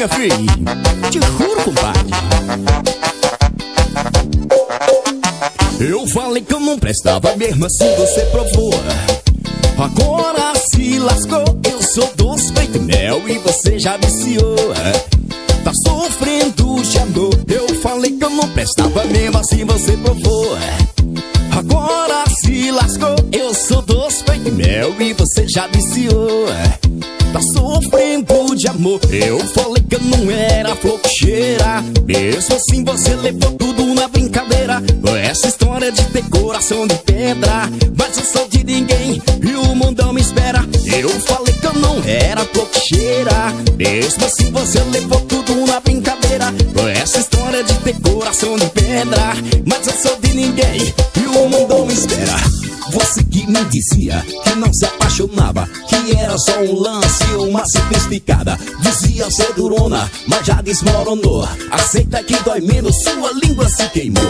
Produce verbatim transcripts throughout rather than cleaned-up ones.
minha filha. Te juro, compadre. Eu falei que eu não prestava, mesmo assim você provou. Agora se lascou, eu sou doce feito mel e você já viciou. Tá sofrendo de amor. Eu falei que eu não prestava, mesmo assim você provou. Agora se lascou, eu sou doce feito mel e você já viciou. Tá sofrendo de amor. Eu falei que eu não era flor que cheira, mesmo assim você levou tudo na brincadeira. Essa história de ter coração de pedra, mas eu sou de ninguém e o mundão me espera. Eu falei que eu não era flor que cheira, mesmo assim você levou tudo na brincadeira. Essa história de ter coração de pedra, mas eu sou de ninguém e o mundão me espera. Você que me dizia que não se apaixonava, que era só um lance, uma simplificada. Dizia ser durona, mas já desmoronou. Aceita que dói menos, sua língua se queimou.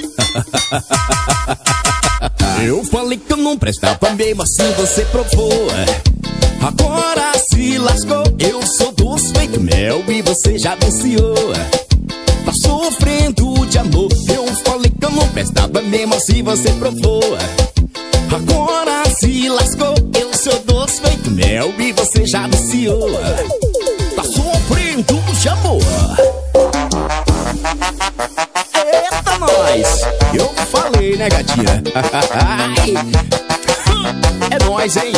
Eu falei que eu não prestava, mesmo assim você provou. Agora se lascou, eu sou doce feito mel e você já viciou. Tá sofrendo de amor. Eu falei que eu não prestava, mesmo assim você provou. Agora se lascou, eu sou doce feito mel e você já viciou. Tá sofrendo de amor. Eita, nós! Eu falei, né, gatinha? É nóis, hein?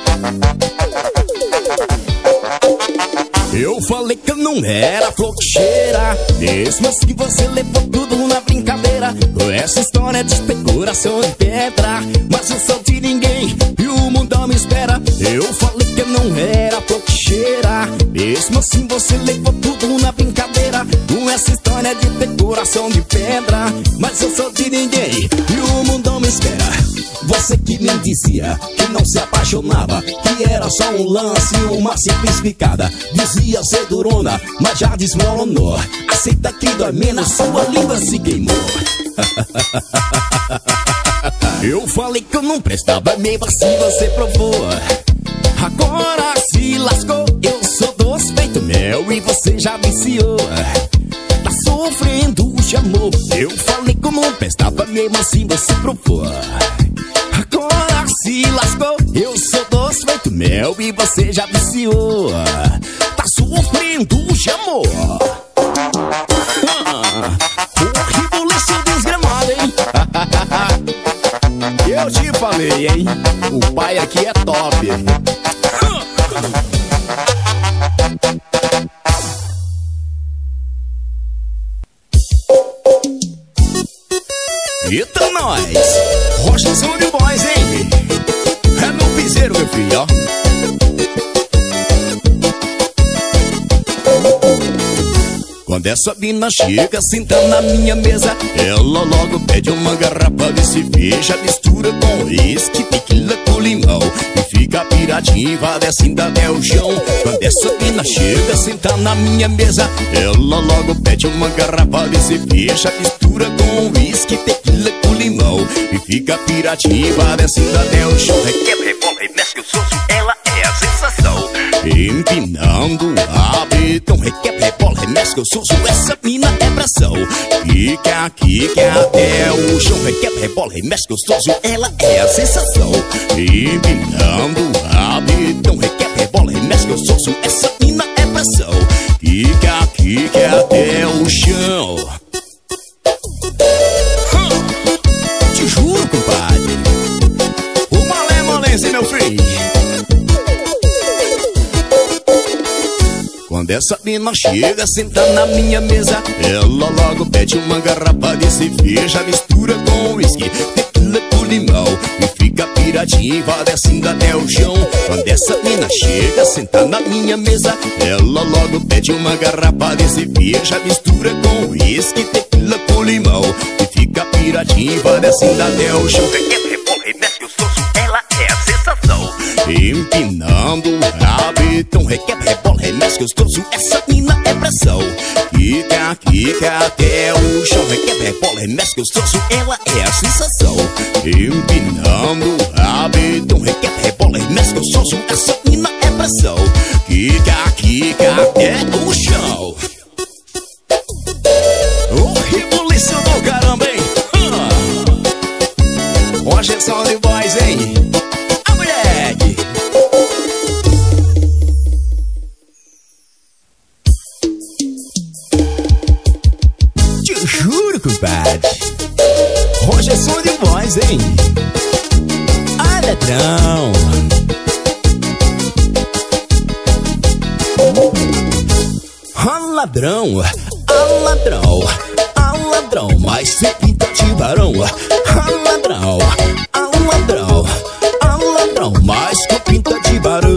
Eu falei que eu não era flor que cheira, mesmo assim você levou tudo na brincadeira. Essa história de ter coração de pedra, mas eu sou de ninguém e o mundão me espera. Eu falei que eu não era flor que cheira, mesmo assim você levou tudo na brincadeira. Essa história de ter coração de pedra, mas eu sou de ninguém e o mundão me espera. Você que me dizia que não se apaixonava, que era só um lance, uma simplificada. Dizia ser durona, mas já desmoronou. Aceita que dói menos, sua língua se queimou. Eu falei que eu não prestava, mesmo assim você provou. Agora se lascou, eu sou doce feito mel e você já viciou. Tá sofrendo de amor. Eu falei que eu não prestava, mesmo assim você provou. Agora se lascou, eu sou doce feito mel e você já viciou. Tá sofrendo de amor. Ah, horrível lixo desgramado, hein? Eu te falei, hein? O pai aqui é top. Eita, nós! Rocha São de Boys, hein? É meu piseiro, meu filho, ó. Quando essa mina chega, senta na minha mesa, ela logo pede uma garrafa de cerveja, mistura com uísque, tequila com limão e fica piradinha, vai descendo até o chão. Quando essa mina chega, senta na minha mesa, ela logo pede uma garrafa de cerveja, mistura com uísque, tequila com limão e fica piradinha, vai descendo até o chão. Requebra, rebola, remesca o soço, ela é a sensação. Empinando a betão, requebra, rebola, remesca o soço, essa mina é pressão. Quica, quica até o chão, requebra, rebola, remesca o soço, ela é a sensação. Empinando a betão, requebra, rebola, remesca o soço, essa mina é pressão. Quica, quica até o chão. Hum, te juro, compadre, o malemolência, meu filho. Quando essa mina chega, senta na minha mesa, ela logo pede uma garrafa de cerveja, mistura com uísque, tequila com limão e fica piradinha, vai descendo até o chão. Quando essa mina chega, senta na minha mesa, ela logo pede uma garrafa de cerveja, mistura com uísque, tequila com limão e fica piradinha, vai descendo até o chão. Requebra, rebola, remesca o soço, ela é a sensação. Empinando a betão, requebra, rebola, remesca o soço, essa mina é pressão. Quica, quica até o chão, requebra, rebola, remesca o soço, ela é a sensação. Empinando a betão, requebra, rebola, remesca o soço, essa mina é pressão. Quica, quica até o chão. Hoje é som de voz, hein? Ai, ladrão. Ah, ladrão, ah, ladrão, ah, ladrão, mas cê pinta de varão. Ah, ladrão, ah, ladrão, ah, ladrão, mas com pinta de varão.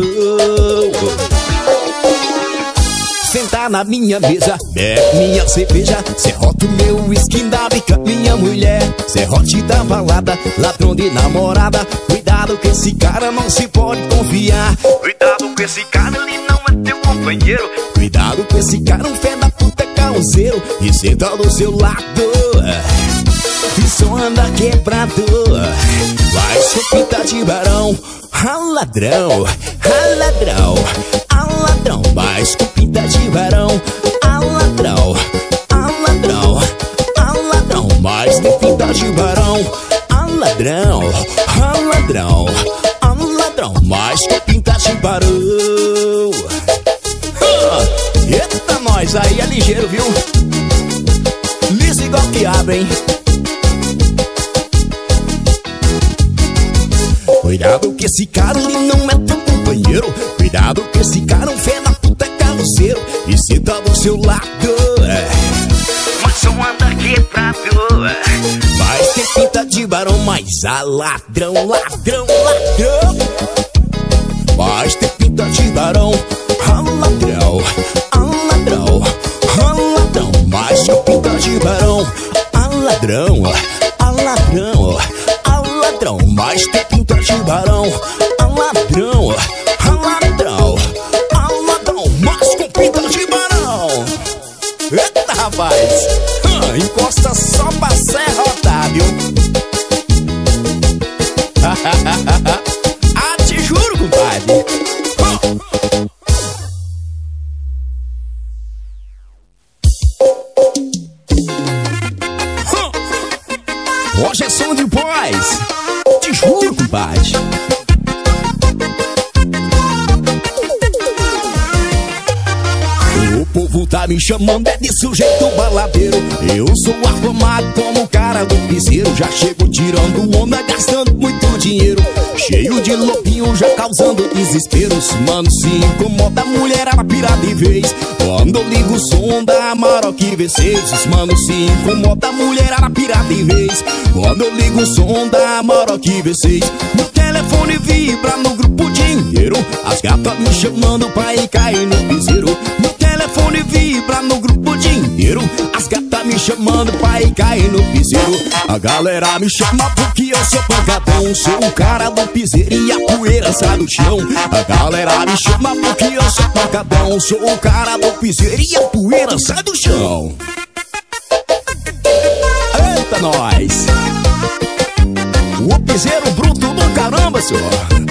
Sentar na minha mesa, bebe minha cerveja, serrote meu skin da bica, minha mulher. Serrote da balada, ladrão de namorada. Cuidado que esse cara não se pode confiar. Cuidado com esse cara, ele não é teu companheiro. Cuidado com esse cara, um fé da puta carroceiro. E senta do seu lado, e só anda quebrado. Vai só pinta de barão. Ah, ladrão, ah, ladrão, ah, ladrão, mas com pinta de varão. Ah, ladrão, ah, ladrão, ah, ladrão, mas tem pinta de varão. Ah, ladrão, ah, ladrão, ah, ladrão, mas com pinta de varão. Ah, eita, nós aí é ligeiro, viu? Liso igual que abre, hein? Cuidado que esse cara, ele não é teu companheiro. Cuidado que esse cara, um fé da puta carroceiro. E senta do seu lado, mas só anda quebrado. Mas tem pinta de barão, mas a ladrão, ladrão, ladrão. Mas tem pinta de barão. Ah, ladrão, ah, ladrão, ah, ladrão, mas com pinta de barão. Ah, ladrão, ah, ladrão, ah, ladrão, mas tem pinta de barão. Ah, ladrão, ah, ladrão, ah, ladrão, mas com pinta de barão. Eita, rapaz, ah, encosta só pra serrotar, viu? Ah, te juro, compadre. Hoje é som de voz, te juro, compadre. O povo tá me chamando é de sujeito baladeiro. Eu sou afamado como o cara do piseiro. Já chego tirando onda, gastando muito dinheiro. Cheio de lobinho, já causando desesperos. Mano, se incomoda a mulherada pira de vez. Quando eu ligo o som da Amarok V seis. Os mano, se incomoda a mulherada pira de vez. Quando eu ligo o som da Amarok V seis. Meu telefone vibra no grupo dinheiro. As gatas me chamando pra ir cair no piseiro. Meu telefone vibra no grupo dinheiro. As gatas me chamando pra ir cair no piseiro. A galera me chama porque eu sou pancadão. Sou o cara do piseiro e a poeira sai do chão. A galera me chama porque eu sou pancadão. Sou o cara do piseiro e a poeira sai do chão. Eita, nós! O piseiro bruto do caramba, senhor.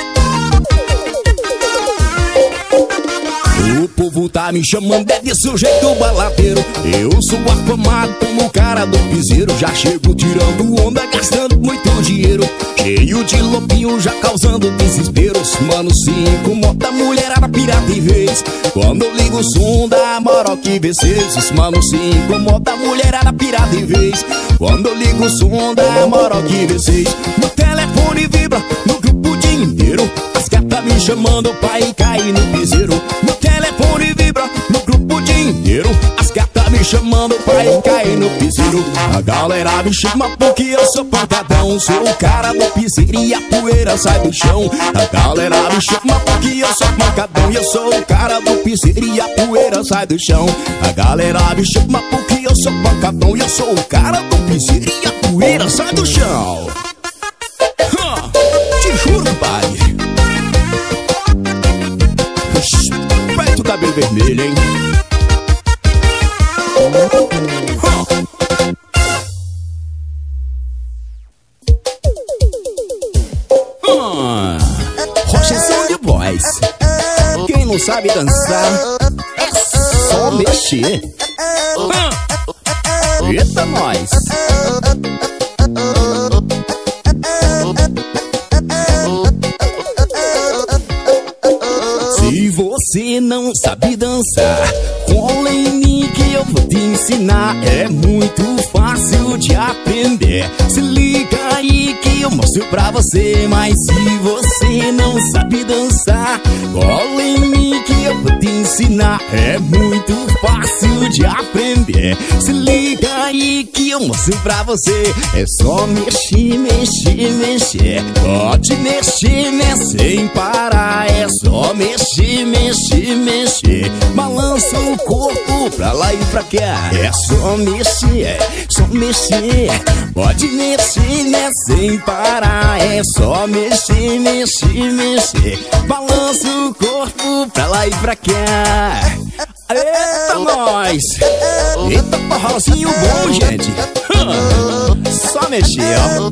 O povo tá me chamando é de sujeito baladeiro. Eu sou afamado como o cara do piseiro. Já chego tirando onda, gastando muito dinheiro. Cheio de lobinho, já causando desesperos. Mano, se incomoda a mulherada pira de vez. Quando eu ligo o som da Amarok V seis. Os mano, se incomoda a mulherada pira de vez. Quando eu ligo o som da Amarok V seis. Meu telefone vibra no grupo de inteiro. As gatas me chamando pra ir cair no piseiro. Meu telefone vibra no grupo de inteiro. As gatas me chamando pra ir cair no piseiro. A galera me chama porque eu sou pancadão. Sou o cara do piseiro e a poeira sai do chão. A galera me chama porque eu sou pancadão. E eu sou o cara do piseiro e a poeira sai do chão. A galera me chama porque eu sou pancadão. E eu sou o cara do piseiro e a poeira sai do chão. Huh, te juro, pai. Vai o cabelo vermelho, hein? Huh. Huh. Rocheção de voz. Quem não sabe dançar é só mexer. Huh. Eita, nós! Se você não sabe dançar, cola em mim que eu vou te ensinar. É muito fácil de aprender. Se liga eu mostro pra você. Mas se você não sabe dançar, cola em mim que eu vou te ensinar. É muito fácil de aprender. Se liga aí que eu mostro pra você. É só mexer, mexer, mexer. Pode mexer, mexer sem parar. É só mexer, mexer, mexer. Balança o corpo pra lá e pra cá. É só mexer, só mexer. Pode mexer, mexer sem parar. É só mexer, mexer, mexer. Balança o corpo pra lá e pra cá. Eita, nós! Eita, forrozinho bom, gente! Hum, só mexer, ó.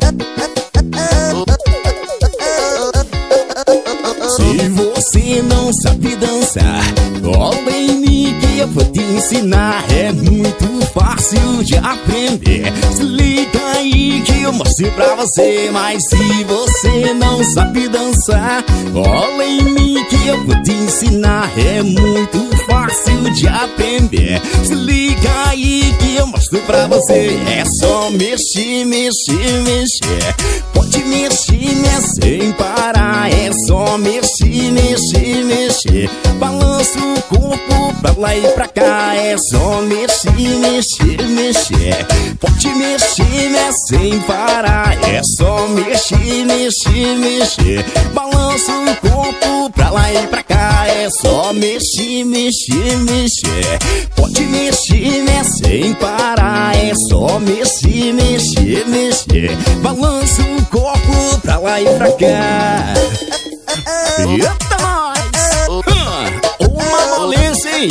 Se você não sabe dançar, cola em mim que eu vou te ensinar. É muito fácil de aprender. Se liga aí que eu mostro pra você. Mas se você não sabe dançar, cola em mim que eu vou te ensinar. É muito fácil de aprender. Se liga aí que eu mostro pra você. É só mexer, mexer, mexer. Pode mexer, mexer sem parar. É só mexer, mexer, mexer. Balança o corpo pra lá e pra cá. É só mexer, mexer, mexer. Pode mexer, mexer sem parar. É só mexer, mexer, mexer. Balança o corpo pra lá e pra cá. É só mexer, mexer, mexer. Pode mexer, mexer sem parar. É só mexer, mexer, mexer. Balança o corpo pra lá e pra cá. Eita, nós! Hum, uma molência, hein?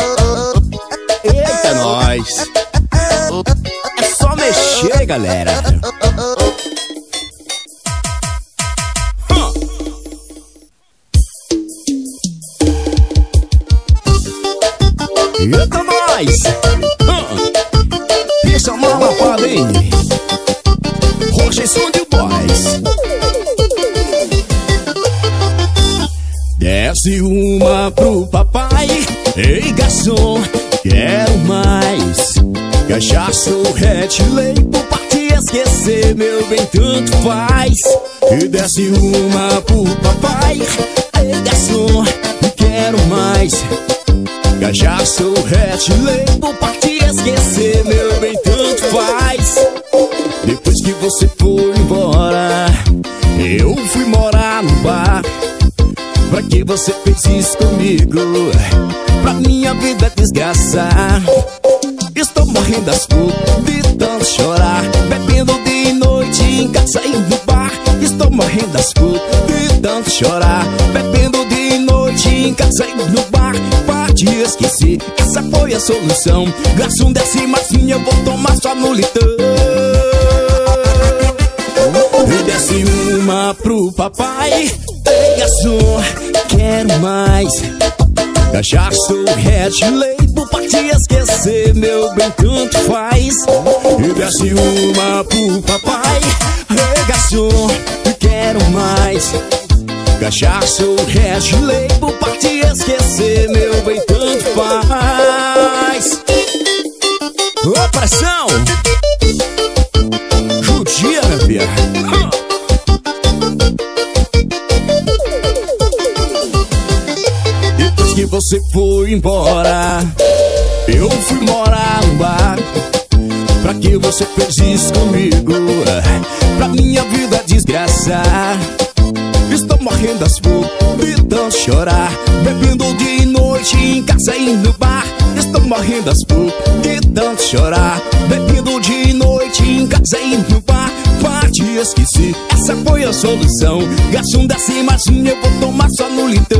Eita, nós! É só mexer, galera. Hum. Eita, nós! Hum. Deixa uma lapada, hein? Roger Studio Boys. Desce uma pro papai. Ei, garçom, quero mais. Cachaça ou Red Label pra te esquecer, meu bem, tanto faz. E desce uma pro papai. Ei, garçom, quero mais. Cachaça ou Red Label pra te esquecer, meu bem, tanto faz. Depois que você foi embora, eu fui morar no bar. Pra que você fez isso comigo? Pra minha vida desgraçar. Estou morrendo das putas de tanto chorar. Bebendo de noite em casa e no bar. Estou morrendo das putas de tanto chorar. Bebendo de noite em casa e no bar. Pra te esquecer, essa foi a solução. Garçom, desce mais minha, eu vou tomar só no litão. E desce uma pro papai. Ei, garçom, quero mais. Cachaça ou Red Label pra te esquecer, meu bem, tanto faz. E desce uma pro papai. Ei, garçom, quero mais. Cachaça ou Red Label pra te esquecer, meu bem, tanto faz. Ô, pressão! Judia, minha filha. Depois que você foi embora, eu fui morar no bar. Pra que você fez isso comigo? Pra minha vida desgraçar. Estou morrendo das putas de tanto chorar. Bebendo de noite em casa e no bar. Estou morrendo das putas de tanto chorar. Bebendo de noite em casa e no bar. Pra te esquecer, essa foi a solução. Garçom, desce mais um, eu vou tomar só no litão.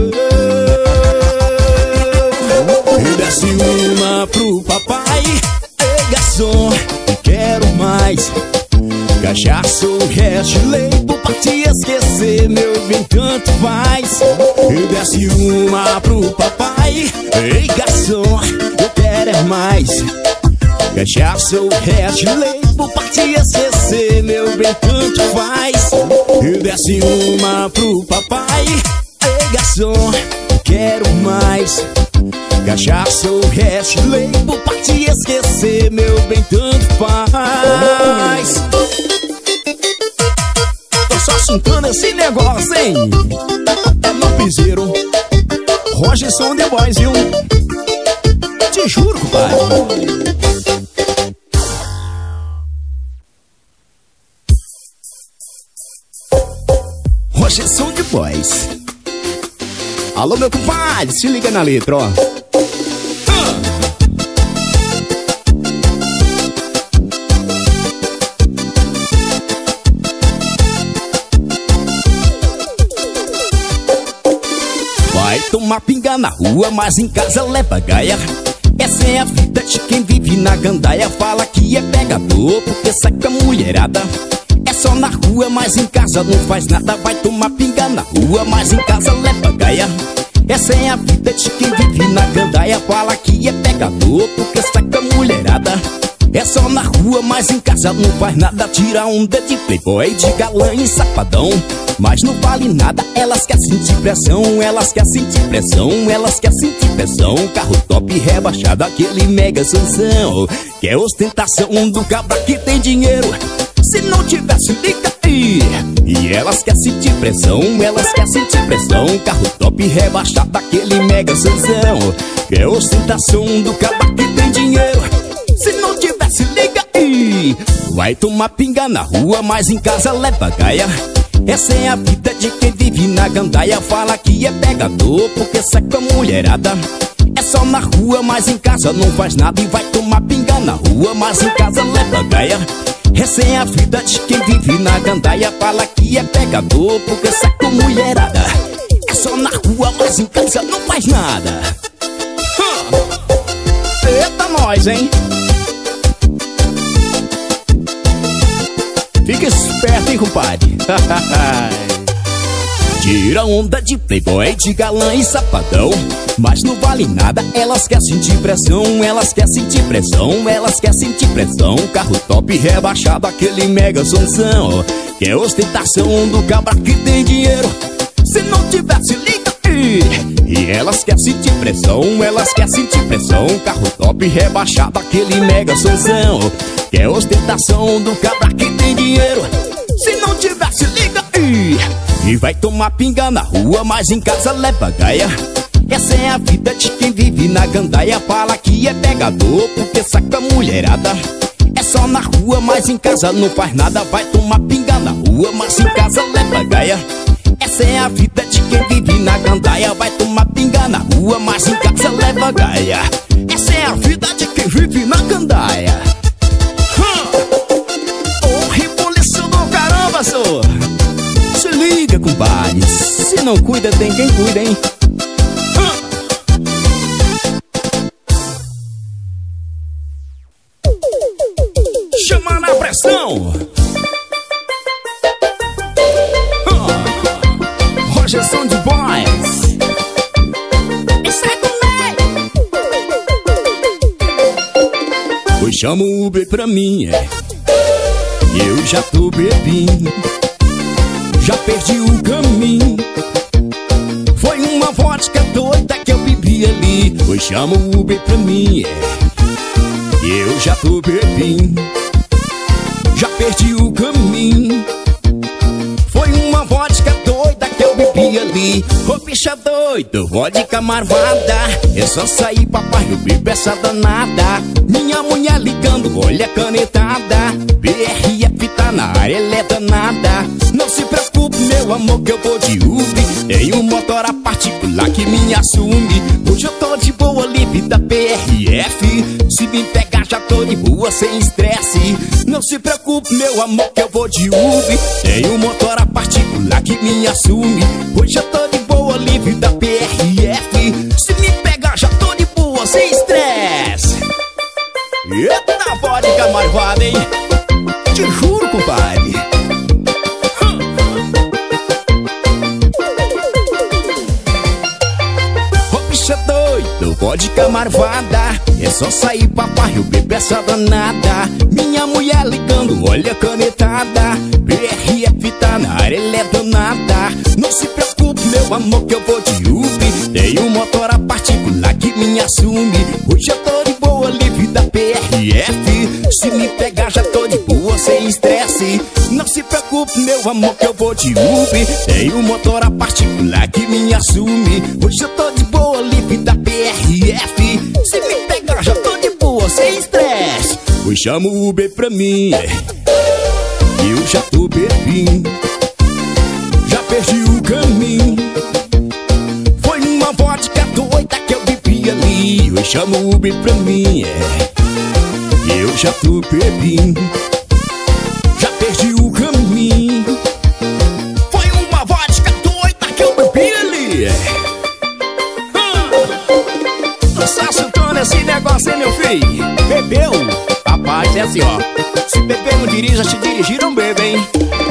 E desce uma pro papai. Ei, garçom, quero mais. Cachaça ou Red Label pra te esquecer, meu bem, tanto faz. E desce uma pro papai. Ei, garçom, eu quero é mais. Cachaça ou Red Label pra te esquecer, meu bem, tanto faz. E desce uma pro papai. Ei, garçom, eu quero mais. Cachaça ou Red Label pra te esquecer, meu bem, tanto faz. esquentando esse negócio, hein? É no piseiro Rogerson The Boys, viu? Te juro, compadre. Rogerson The Boys. Alô, meu compadre, se liga na letra, ó. Vai tomar pinga na rua, mas em casa leva gaia. Essa é a vida de quem vive na gandaia. Fala que é pegador porque sai com a mulherada. É só na rua, mas em casa não faz nada. Vai tomar pinga na rua, mas em casa leva gaia. Essa é a vida de quem vive na gandaia. Fala que é pegador porque sai com a mulherada. É só na rua, mas em casa não faz nada. Tira onda de playboy, de galã e safadão, mas não vale nada. Elas querem sentir pressão, elas querem sentir pressão, elas querem sentir pressão. Carro top rebaixado, aquele mega Sansão. Que é ostentação do cabra que tem dinheiro. Se não tivesse, liga aí. E elas querem sentir pressão, elas querem sentir pressão. Carro top rebaixado, aquele mega Sansão. Que é ostentação do cabra que tem dinheiro. Se não tivesse, liga aí. Vai tomar pinga na rua, mas em casa leva gaia. Essa é a vida de quem vive na gandaia. Fala que é pegador porque sai com a mulherada. É só na rua, mas em casa não faz nada. E vai tomar pinga na rua, mas em casa leva gaia. Essa é a vida de quem vive na gandaia. Fala que é pegador porque sai com a mulherada. É só na rua, mas em casa não faz nada. Hum. Eita nós, hein? Fica esperto, hein, compadre? Tira onda de playboy, de galã e safadão, mas não vale nada. Elas querem sentir pressão, elas querem sentir pressão, elas querem sentir pressão. Carro top rebaixado, aquele mega Sansão. Que é ostentação do cabra que tem dinheiro. Se não tivesse, liga aí. E elas querem sentir pressão, elas querem sentir pressão. Carro top rebaixado, aquele mega Sansão. Que é ostentação do cabra que tem dinheiro. Se não tivesse, liga aí. E vai tomar pinga na rua, mas em casa leva gaia. Essa é a vida de quem vive na gandaia. Fala que é pegador porque sai com a mulherada. É só na rua, mas em casa não faz nada. Vai tomar pinga na rua, mas em casa leva gaia. Essa é a vida de quem vive na gandaia. Vai tomar pinga na rua, mas em casa leva gaia. Essa é a vida de quem vive na gandaia. Ô, rebulição do caramba, só. Se liga, compadre. Se não cuida, tem quem cuida, hein? Chama na pressão. Rogerson The Boys. Isso é comigo. Pois chama o Uber pra mim, é. Eu já tô bebinho, já perdi o caminho. Foi uma vodka doida que eu bebi ali. Pois chama o Uber pra mim, é. Eu já tô bebinho, já perdi o caminho. Foi uma vodka doida que eu bebi ali. Ô bicha doido, vodka marvada. É só sair papai, eu bebo essa danada. Minha mulher ligando, olha a canetada. B R F tá na área, ela é danada. Não se preocupe, meu amor, que eu vou de Uber. Tem um motor a particular que me assume. Hoje eu tô de boa, livre da P R F. Se me pegar já tô de boa, sem estresse. Não se preocupe, meu amor, que eu vou de Uber. Tem um motor a particular que me assume. Hoje eu tô de boa, livre da P R F. Se me pegar já tô de boa, sem estresse. Eita vodka marvada, hein? Te juro, compadre. Bicha doido, vodka marvada. É só sair papai, eu bebo essa danada. Minha mulher ligando, olha a canetada. B R F tá na área, ela é danada. Não se preocupe, meu amor, que eu vou de Uber. Tem um motor a particular que me assume. Hoje eu tô de boa, livre da P R F. Se me pegar já tô de boa, sem estresse. Não se preocupe, meu amor, que eu vou de Uber. Tem um motor a particular que me assume. Hoje eu tô de boa, livre da P R F. Se me pegar, já tô de boa, sem estresse. Hoje chama o Uber pra mim, eu já tô bebinho, já perdi o caminho. Foi numa vodka doida que eu bebi ali. Hoje chama o Uber pra mim, eu já tô bebinho, já perdi o caminho. Foi uma vodka doida que eu bebi ali. Tá sentando esse negócio, hein, meu filho? Bebeu? Rapaz, é assim, ó. Se beber não dirija, se dirigir não bebe, hein?